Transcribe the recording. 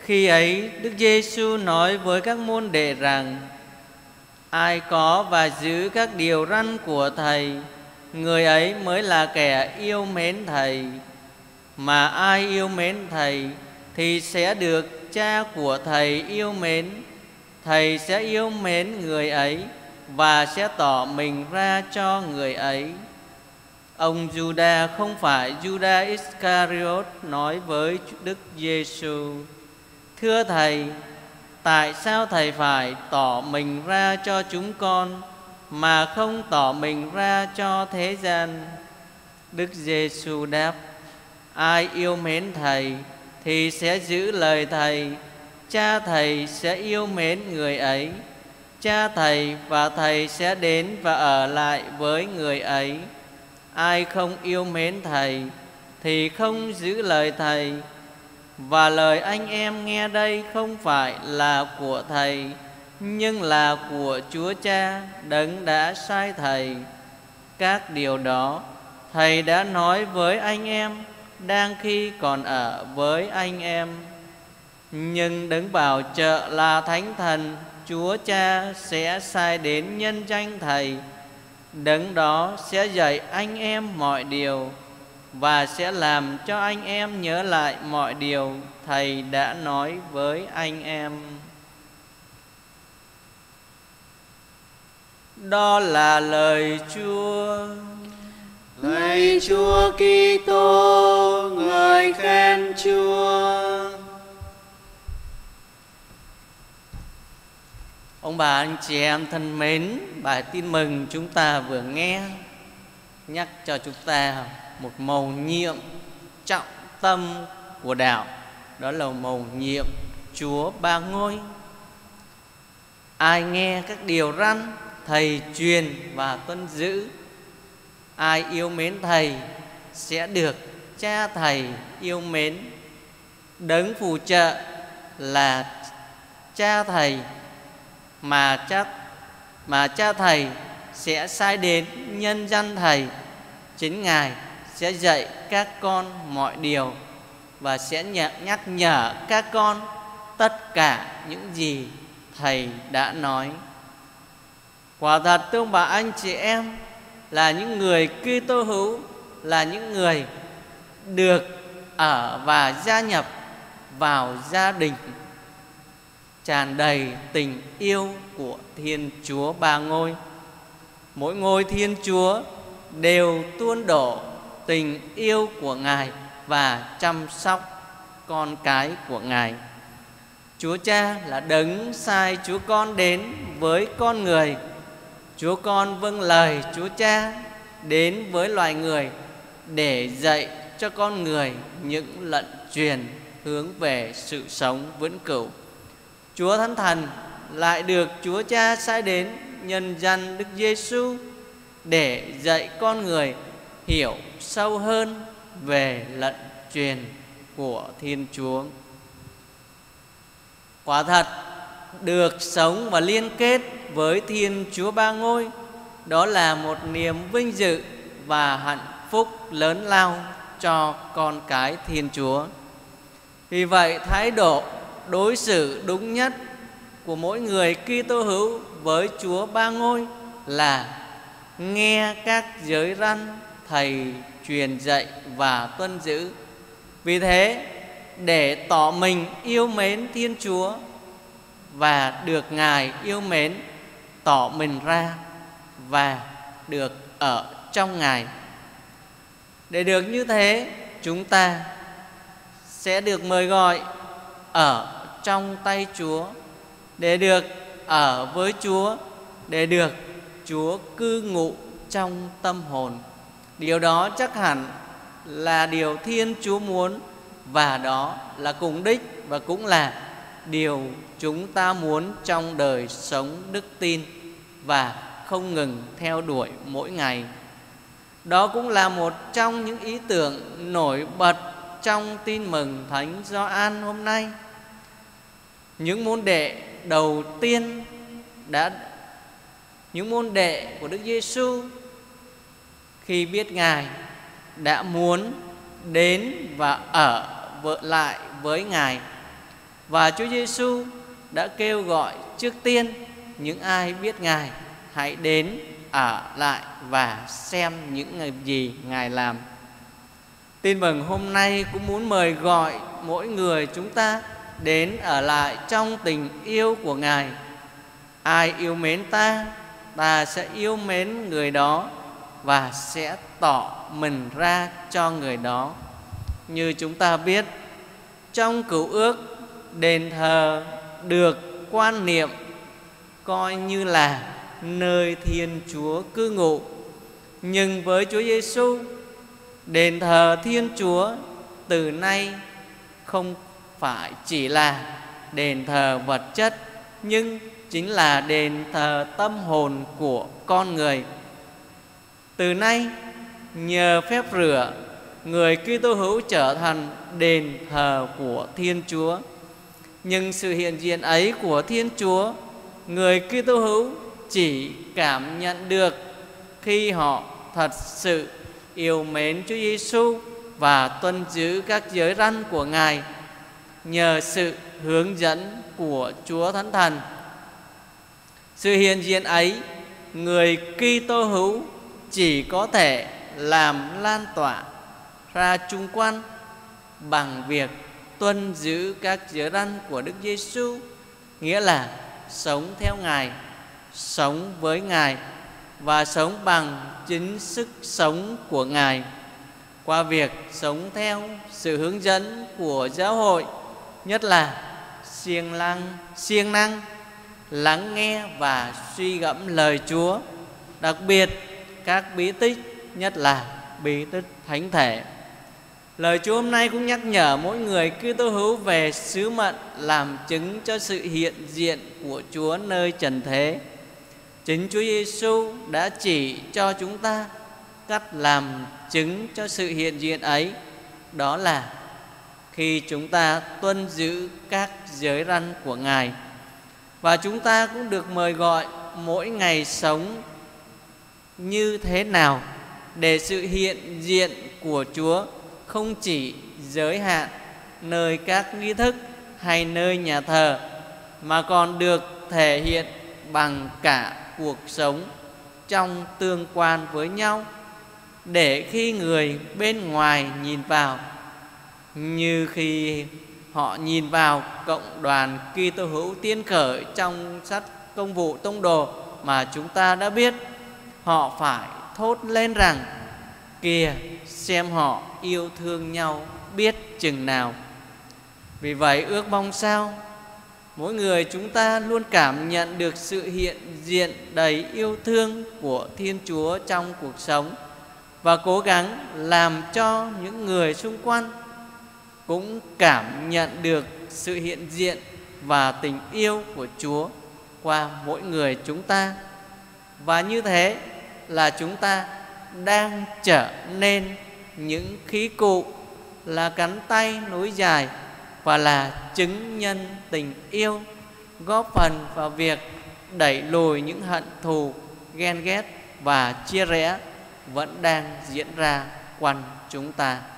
Khi ấy Đức Giêsu nói với các môn đệ rằng: ai có và giữ các điều răn của Thầy, người ấy mới là kẻ yêu mến Thầy. Mà ai yêu mến Thầy thì sẽ được Cha của Thầy yêu mến. Thầy sẽ yêu mến người ấy và sẽ tỏ mình ra cho người ấy. Ông Juda, không phải Juda Iscariot, nói với Đức Giêsu: thưa Thầy, tại sao Thầy phải tỏ mình ra cho chúng con mà không tỏ mình ra cho thế gian? Đức Giêsu đáp: ai yêu mến Thầy thì sẽ giữ lời Thầy. Cha Thầy sẽ yêu mến người ấy. Cha Thầy và Thầy sẽ đến và ở lại với người ấy. Ai không yêu mến Thầy thì không giữ lời Thầy. Và lời anh em nghe đây không phải là của Thầy, nhưng là của Chúa Cha đấng đã sai Thầy. Các điều đó Thầy đã nói với anh em đang khi còn ở với anh em. Nhưng đấng bảo trợ là Thánh Thần, Chúa Cha sẽ sai đến nhân danh Thầy. Đấng đó sẽ dạy anh em mọi điều và sẽ làm cho anh em nhớ lại mọi điều Thầy đã nói với anh em. Đó là lời Chúa. Lạy Chúa Kitô, ngợi khen Chúa. Ông bà anh chị em thân mến, bài tin mừng chúng ta vừa nghe nhắc cho chúng ta một mầu nhiệm trọng tâm của đạo, đó là mầu nhiệm Chúa Ba Ngôi. Ai nghe các điều răn Thầy truyền và tuân giữ, ai yêu mến Thầy sẽ được Cha Thầy yêu mến. Đấng phù trợ là Cha Thầy mà Cha Thầy sẽ sai đến nhân danh Thầy. Chính Ngài sẽ dạy các con mọi điều và sẽ nhắc nhở các con tất cả những gì Thầy đã nói. Quả thật thưa ông bà anh chị em, là những người Kitô hữu, là những người được ở và gia nhập vào gia đình tràn đầy tình yêu của Thiên Chúa Ba Ngôi. Mỗi ngôi Thiên Chúa đều tuôn đổ tình yêu của Ngài và chăm sóc con cái của Ngài. Chúa Cha là đấng sai Chúa Con đến với con người. Chúa Con vâng lời Chúa Cha đến với loài người để dạy cho con người những lệnh truyền hướng về sự sống vĩnh cửu. Chúa Thánh Thần lại được Chúa Cha sai đến nhân danh Đức Giêsu để dạy con người hiểu sâu hơn về lệnh truyền của Thiên Chúa. Quả thật, được sống và liên kết với Thiên Chúa Ba Ngôi, đó là một niềm vinh dự và hạnh phúc lớn lao cho con cái Thiên Chúa. Vì vậy, thái độ đối xử đúng nhất của mỗi người Kitô hữu với Chúa Ba Ngôi là nghe các giới răn Thầy truyền dạy và tuân giữ. Vì thế, để tỏ mình yêu mến Thiên Chúa và được Ngài yêu mến, tỏ mình ra và được ở trong Ngài. Để được như thế, chúng ta sẽ được mời gọi ở trong tay Chúa, để được ở với Chúa, để được Chúa cư ngụ trong tâm hồn. Điều đó chắc hẳn là điều Thiên Chúa muốn, và đó là cùng đích và cũng là điều chúng ta muốn trong đời sống đức tin và không ngừng theo đuổi mỗi ngày. Đó cũng là một trong những ý tưởng nổi bật trong tin mừng Thánh Gioan hôm nay. Những môn đệ đầu tiên những môn đệ của Đức Giêsu khi biết Ngài đã muốn đến và ở lại với Ngài, Và Chúa Giêsu đã kêu gọi trước tiên những ai biết Ngài hãy đến ở lại và xem những gì Ngài làm. Tin mừng hôm nay cũng muốn mời gọi mỗi người chúng ta đến ở lại trong tình yêu của Ngài. Ai yêu mến ta, ta sẽ yêu mến người đó và sẽ tỏ mình ra cho người đó. Như chúng ta biết, trong Cựu Ước, đền thờ được quan niệm coi như là nơi Thiên Chúa cư ngụ. Nhưng với Chúa Giêsu, đền thờ Thiên Chúa từ nay không phải chỉ là đền thờ vật chất, nhưng chính là đền thờ tâm hồn của con người. Từ nay, nhờ phép rửa, người Kitô hữu trở thành đền thờ của Thiên Chúa. Nhưng sự hiện diện ấy của Thiên Chúa, người Kitô hữu chỉ cảm nhận được khi họ thật sự yêu mến Chúa Giêsu và tuân giữ các giới răn của Ngài nhờ sự hướng dẫn của Chúa Thánh Thần. Sự hiện diện ấy, người Kitô hữu chỉ có thể làm lan tỏa ra chung quanh bằng việc tuân giữ các giới răn của Đức Giêsu, nghĩa là sống theo Ngài, sống với Ngài và sống bằng chính sức sống của Ngài. Qua việc sống theo sự hướng dẫn của giáo hội, nhất là siêng năng lắng nghe và suy gẫm lời Chúa, đặc biệt các bí tích, nhất là bí tích thánh thể. Lời Chúa hôm nay cũng nhắc nhở mỗi người Kitô hữu về sứ mệnh làm chứng cho sự hiện diện của Chúa nơi trần thế. Chính Chúa Giêsu đã chỉ cho chúng ta cách làm chứng cho sự hiện diện ấy, đó là khi chúng ta tuân giữ các giới răn của Ngài. Và chúng ta cũng được mời gọi mỗi ngày sống như thế nào để sự hiện diện của Chúa không chỉ giới hạn nơi các nghi thức hay nơi nhà thờ, mà còn được thể hiện bằng cả cuộc sống trong tương quan với nhau, để khi người bên ngoài nhìn vào, như khi họ nhìn vào cộng đoàn Kitô hữu tiên khởi trong sách Công vụ Tông đồ mà chúng ta đã biết, họ phải thốt lên rằng: kìa, xem họ yêu thương nhau biết chừng nào. Vì vậy ước mong sao mỗi người chúng ta luôn cảm nhận được sự hiện diện đầy yêu thương của Thiên Chúa trong cuộc sống, và cố gắng làm cho những người xung quanh cũng cảm nhận được sự hiện diện và tình yêu của Chúa qua mỗi người chúng ta. Và như thế là chúng ta đang trở nên những khí cụ, là cánh tay nối dài và là chứng nhân tình yêu, góp phần vào việc đẩy lùi những hận thù, ghen ghét và chia rẽ vẫn đang diễn ra quanh chúng ta.